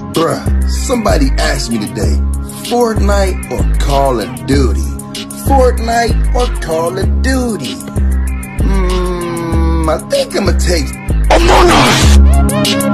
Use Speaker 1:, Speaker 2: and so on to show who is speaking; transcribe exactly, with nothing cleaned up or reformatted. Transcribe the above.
Speaker 1: Bruh, somebody asked me today, Fortnite or Call of Duty? Fortnite or Call of Duty? Hmm, I think I'ma take Among Us!